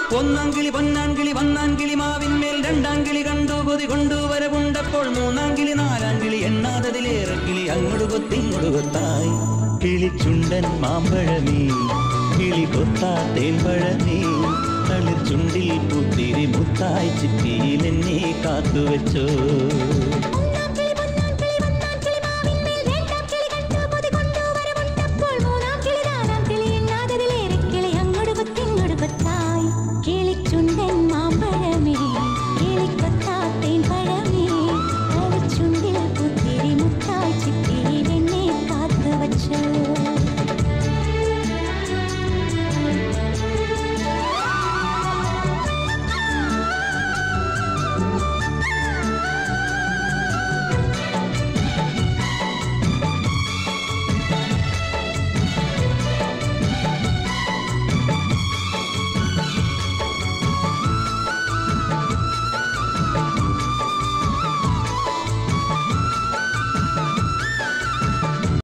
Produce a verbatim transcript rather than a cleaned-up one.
ഒന്നാങ്കിളി പൊന്നാങ്കിളി വന്നാങ്കിളി മാവിന്മേൽ രണ്ടാങ്കിളി കണ്ടു കൊതി കൊണ്ടുവരവുണ്ടപ്പോൾ മൂന്നാങ്കിളി നാലാങ്കിളി എണ്ണാതതിലേറെ കിളി അങ്ങോട്ട് കൊത്തിങ്ങോട്ട് കൊത്തായി കിളിച്ചുണ്ടൻ മാമ്പഴമേ കിളി കൊത്താ തേൻപഴമേ തളിർ ചുണ്ടിൽ പുത്തിരി മുത്തായി ചിറ്റിയിൽ എന്നെ കാത്തുവെച്ചോ